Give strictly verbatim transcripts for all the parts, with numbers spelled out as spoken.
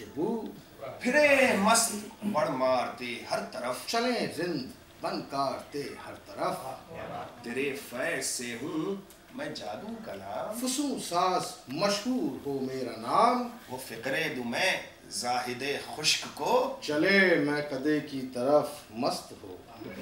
मुश्क बू, फिरे मस्त बड़ मारते हर तरफ, चले रिंद बन काटते हर तरफ। तेरे फैज़ से हूँ मैं जादू कलाम, फुसू साज मशहूर हो मेरा नाम। वो फिक्रे दूं मैं जाहिदे खुश्क को, चले मैं कदे की तरफ मस्त हो।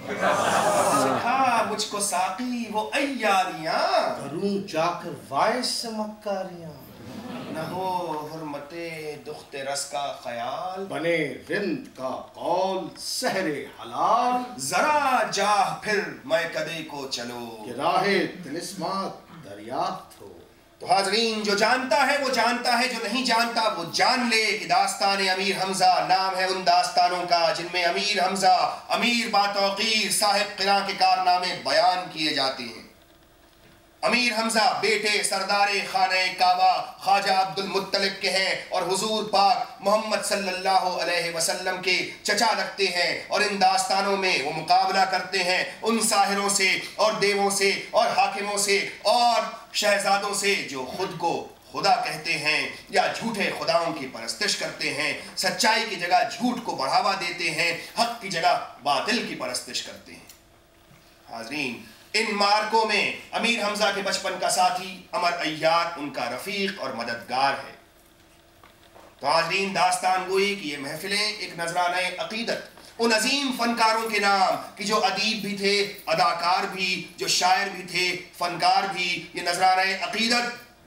सिखा मुझको साकी वो अय्यारियां, करूं जाकर वाइस से मक्कारियां। न हो हुर्मते दुख्ते रस का ख्याल, बने रिंद का कौल सहरे हलाल। जरा जाह फिर मैं कदे को चलो, कि राहे तिलिस्मात दरियाफ्त हो। तो हाजरीन, जो जानता है वो जानता है, जो नहीं जानता वो जान ले कि दास्तान-ए-अमीर हमजा नाम है उन दास्तानों का जिनमें अमीर हमजा अमीर बातौकीर साहिब क़िरा के कारनामे बयान किए जाते हैं। अमीर हमजा बेटे सरदारे खाने काबा ख्वाजा अब्दुल मुत्तलिब के हैं और हुजूर पाक मोहम्मद सल्लल्लाहु अलैहि वसल्लम के चचा लगते हैं, और इन दास्तानों में वो मुकाबला करते हैं उन साहिरों से और देवों से और हाकिमों से और शहजादों से जो खुद को खुदा कहते हैं या झूठे खुदाओं की परस्तिश करते हैं, सच्चाई की जगह झूठ को बढ़ावा देते हैं, हक की जगह बातिल की परस्तिश करते हैं। हाजरीन, इन मार्कों में अमीर हमजा के बचपन का साथी अमर अय्यार उनका रफीक और मददगार है। तो हाजरीन, दास्तान गोई की ये महफिलें एक नजराना अकीदत उन अजीम फनकारों के नाम कि जो अदीब भी थे, अदाकार भी, जो शायर भी थे, फनकार भी, ये नजराना अकीदत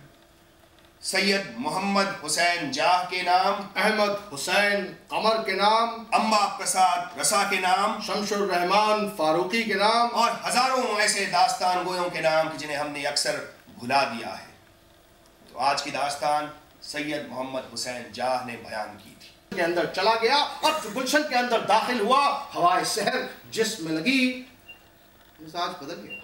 सैयद मोहम्मद हुसैन जाह के नाम, अहमद हुसैन कमर के नाम, अम्मा प्रसाद रसा के नाम, शमशुर रहमान फारूकी के नाम और हजारों ऐसे दास्तान गोयों के नाम जिन्हें हमने अक्सर भुला दिया है। तो आज की दास्तान सैयद मोहम्मद हुसैन जाह ने बयान की थी। के अंदर चला गया और गुलशन के अंदर दाखिल हुआ, हवाए शहर जिस्म में लगी, मिजाज बदल गया।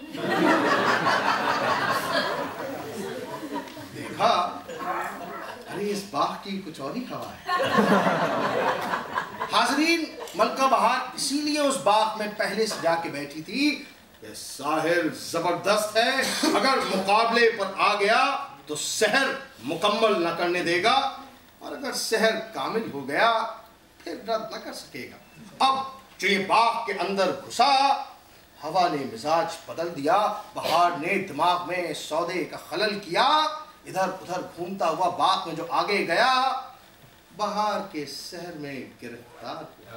देखा, अरे इस बाग की कुछ और ही हवा है। हाजरीन, मलका बहार इसीलिए उस बाग में पहले से जाके बैठी थी। ये साहिर जबरदस्त है, अगर मुकाबले पर आ गया तो सहर मुकम्मल न करने देगा, और अगर सहर कामिल हो गया फिर रद्द न कर सकेगा। अब जो ये बाग के अंदर घुसा, हवा ने मिजाज बदल दिया, बहार ने दिमाग में सौदे का खलल किया, इधर उधर घूमता हुआ बाग में जो आगे गया, बहार के शहर में गिरफ्तार हुआ।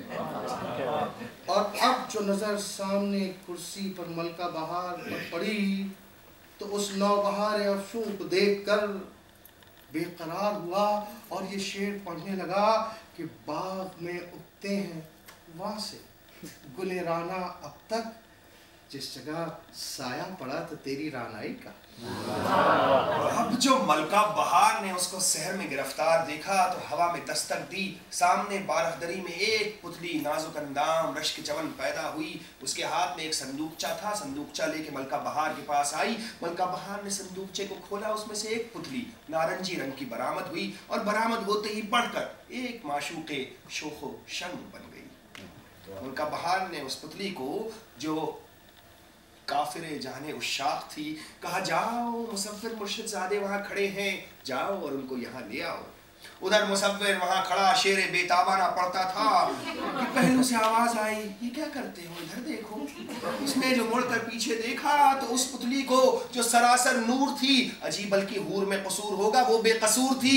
और अब जो नजर सामने कुर्सी पर मलका बहार पर पड़ी, तो उस नौबहार अफशूं को देखकर बेकरार हुआ और ये शेर पढ़ने लगा कि बाग में उगते हैं वहां से गुले राना अब तक, जिस जगह साया पड़ा तो तेरी रानाई का। अब जो मलका बहार ने उसको शहर में गिरफ्तार देखा तो हवा में दस्तक दी, सामने बारहदरी में एक पुतली नाजुक अंदाम रश्क चमन पैदा हुई, उसके हाथ में एक संदूकचा था, संदूकचा लेके मलका बहार के पास आई। मलका बहार ने संदूकचे को खोला, उसमें से एक पुतली नारंगी रंग की बरामद हुई और बरामद होते ही बढ़कर एक माशूके शोखो शंग बन गई। मलका बहार ने उस पुतली को, जो काफिरे जाने उशाक थी, कहा जाओ मुसव्विर मुर्शिदजादे वहां खड़े हैं, जाओ और उनको यहाँ ले आओ। उधर मुसव्विर वहां खड़ा शेरे बेताबाना पड़ता था कि पहलू से आवाज आई, ये क्या करते हो, इधर देखो। उसने जो मुड़कर पीछे देखा तो उस पुतली को जो सरासर नूर थी, अजीब बल्कि हूर में कसूर होगा, वो बेकसूर थी।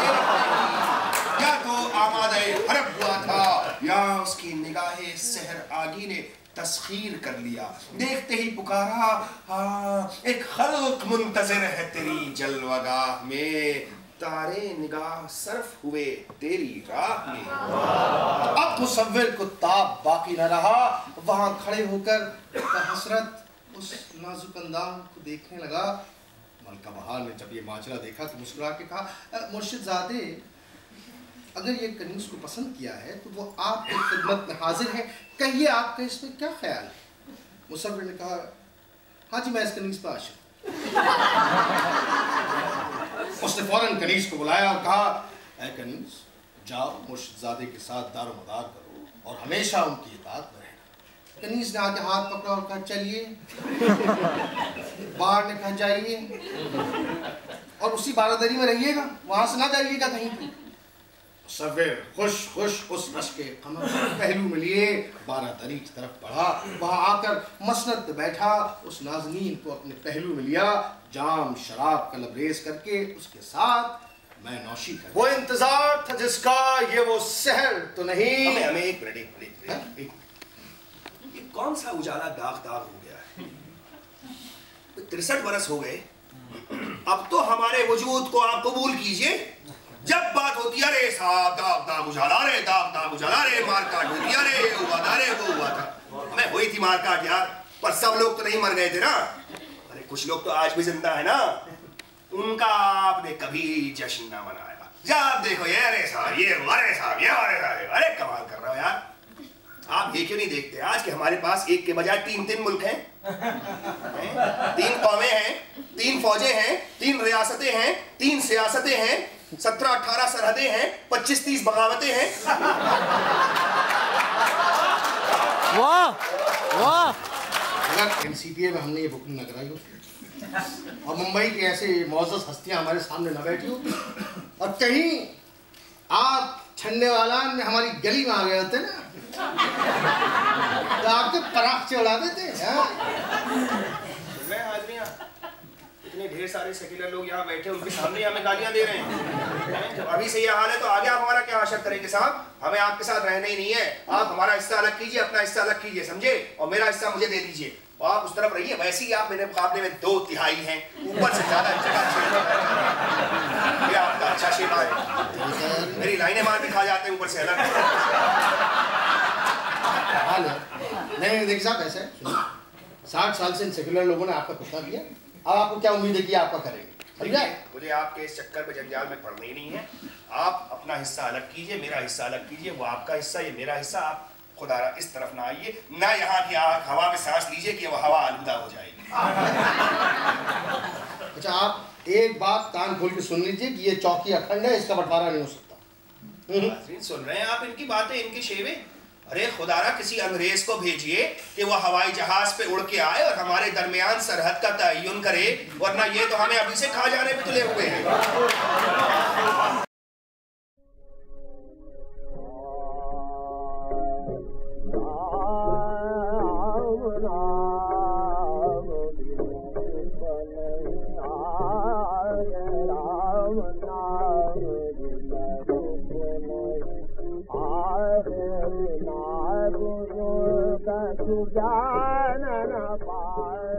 या तो आमादे हरब हुआ था या उसकी निगाहे सहर आगी ने तस्खीर कर लिया। देखते ही पुकारा, हाँ एक खल्क मुंतज़िर है तेरी जलवागाह में, तारे निगाह सर्फ हुए तेरी राह में। अब मुसव्विर को ताब बाकी न रहा, वहां खड़े होकर हसरत उस नाजुक अंदाम को देखने लगा। मलका बहार ने जब ये माजरा देखा तो मुस्कुरा के कहा, मुर्शिदजादे अगर ये कनीज को पसंद किया है तो वो आपकी खिदमत में हाजिर है, कहिए आपका इसमें क्या ख्याल है। मुसव्विर ने कहा, हाँ जी मैं इस कनीज पर आशिक। उसने फौरन कनीज को बुलाया और कहा, ऐ कनीज जाओ मुर्शिदजादे के साथ दारोमदार करो और हमेशा उनकी इताअत में रहना। कनीज ने आके हाथ पकड़ा और कहा चलिए। बाहर ने कहा जाइए और उसी बारादरी में रहिएगा, वहां से ना जाइएगा कहीं पे। मुसव्विर खुश खुश उस रश के कमर पहलू में लिए बारह दरी की तरफ बढ़ा। वहां आकर मसनद पे बैठा, उस नाज़नीन को अपने पहलू में लिया, जाम शराब का लबरेज करके उसके साथ मैं नौशी कर। वो इंतजार था जिसका, ये वो सहर तो नहीं। हमें हमें एक मिनट एक मिनट एक ये कौन सा उजाला दाग दाग हो गया है? तिरसठ बरस हो गए, अब तो हमारे वजूद को आप कबूल कीजिए। जब बात होती है अरे साहब दाग दाग उजाला रे, दाग दाग उजाला रे, मार काट होती है, अरे ये हुआ था, अरे वो हुआ था। हमें हुई थी मार काट यार, पर सब लोग तो नहीं मर गए थे ना। अरे कुछ लोग तो आज भी जिंदा है ना, उनका आपने कभी जश्न ना मनाया। जब देखो ये अरे साहब ये अरे साहब ये अरे साहब, अरे कमाल कर रहे हो यार। आप ये क्यों नहीं देखते आज कि हमारे पास एक के बजाय तीन तीन मुल्क हैं, तीन कौमें हैं, तीन फौजें हैं, तीन रियासतें हैं, तीन सियासतें हैं, सत्रह अठारह सरहदें हैं, पच्चीस तीस बगावतें हैं। वाह वाह। अगर एनसीपीए में हमने ये बुकिंग न कराई होती और मुंबई की ऐसे मौजूद हस्तियां हमारे सामने न बैठी होती और कहीं आप छन्ने वाला में हमारी गली में आ गए होते ना, तो आपके पराख उड़ा देते। इतने ढेर सारे सेक्युलर लोग यहाँ बैठे, उनके सामने हमें गालियाँ दे रहे हैं। जब अभी से ये हाल है तो आगे आप हमारा क्या आशा करेंगे साहब? हमें आपके साथ रहना ही नहीं है। आप हमारा हिस्सा अलग कीजिए, अपना हिस्सा अलग कीजिए, समझे? और मेरा हिस्सा मुझे दे दीजिए। और आप उस तरफ रहिए। वैसे ही आप मेरे मुकाबले में दो तिहाई हैं, ऊपर से ज्यादा जगह ये आपका अच्छा शेमा है। मेरी लाइनें मार के खा जाते हैं ऊपर से अलग। नहीं देखिए साहब, ऐसा है साठ साल से इन सेक्युलर लोगों ने आपका कुत्ता किया, अब आपको क्या उम्मीद है कि आपका करेंगे? मुझे आपके इस चक्कर में जंजाल में पड़ना ही नहीं है। आप अपना हिस्सा अलग कीजिए, मेरा हिस्सा अलग कीजिए। वो आपका हिस्सा, ये मेरा हिस्सा। आप खुदा इस तरफ ना आइए, ना यहाँ की हवा में सांस लीजिए कि वो हवा आलूदा हो जाएगी। अच्छा, आप एक बात कान खोल के सुन लीजिए कि ये चौकी अखंड है, इसका बंटवारा नहीं हो सकता। सुन रहे हैं आप इनकी बातें, इनके शेवे? अरे खुदारा किसी अंग्रेज को भेजिए कि वो हवाई जहाज पे उड़ के आए और हमारे दरमियान सरहद का तयन करे, वरना ये तो हमें अभी से खा जाने पे तुले हुए हैं। Janana